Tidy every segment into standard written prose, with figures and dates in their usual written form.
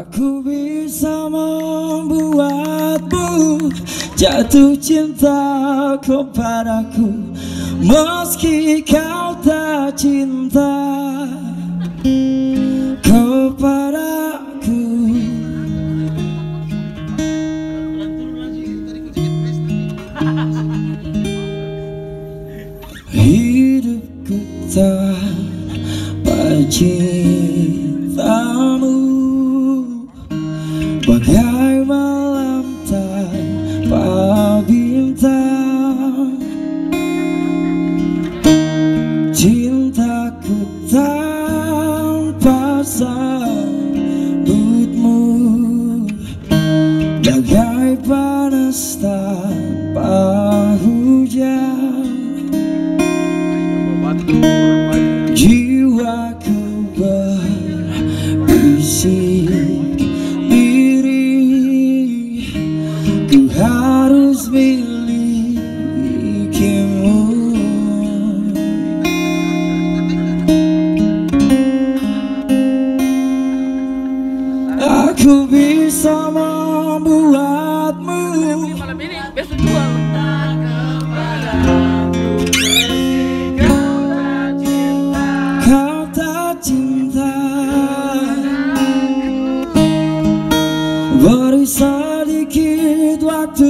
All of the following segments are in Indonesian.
Aku bisa membuatmu jatuh cinta kepadaku, meski kau tak cinta kepadaku. Hidupku tanpa cintamu bagai malam tanpa bintang. Cintaku tanpa sambutmu bagai panas tanpa hujan. Jiwaku berbisik diri, ku harus milikimu. Aku bisa membuatmu kau tak cinta. Beri sedikit waktu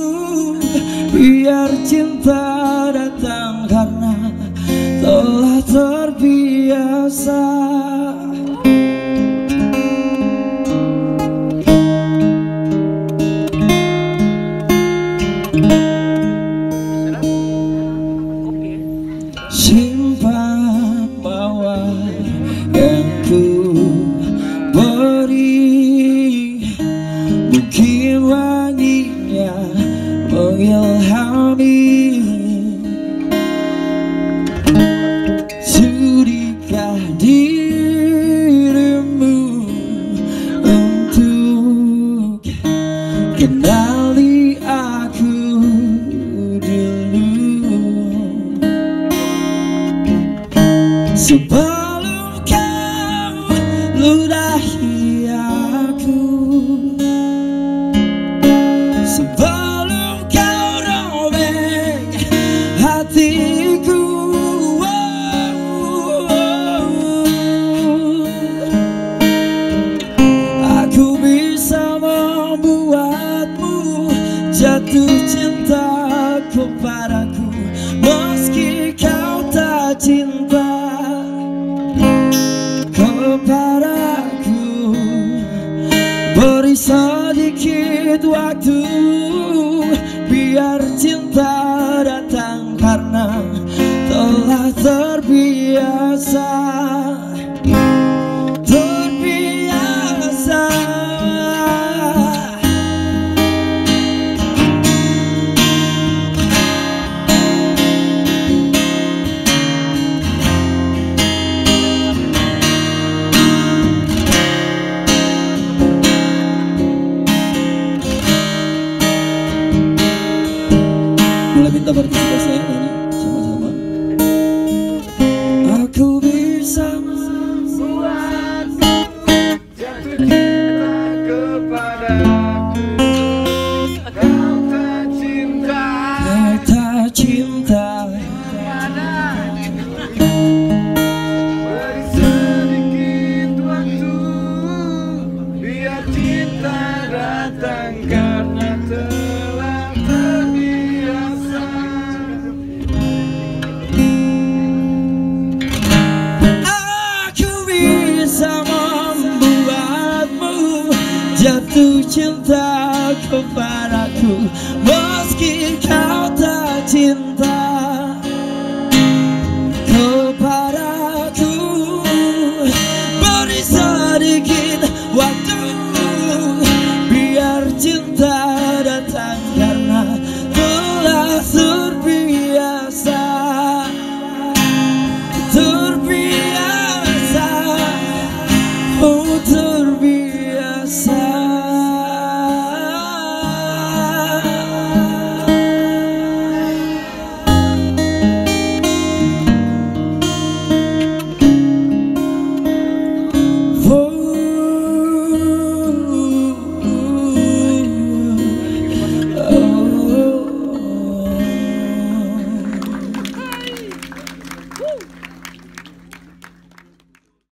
biar cinta datang, karena telah terbiasa. Simpan mawar yang ku beri, mungkin wanginya mengilhami. Sudikah dirimu untuk kenali aku dulu, sebelum kau ludahi aku, sebelum kau robek hatiku. Aku bisa membuatmu jatuh cinta kepadaku, meski kau tak cinta kepadaku. Beri sedikit waktu biar cinta datang, karena telah terbiasa. Terbiasa. Boleh minta partisipasinya nyanyi sama-sama. Aku bisa membuat jatuh cinta kepadaku, kau tak cinta, kau tak cinta. Beri sedikit waktu biar cinta datang, karena telah terbiasa. Aku bisa membuatmu jatuh cinta kepadaku.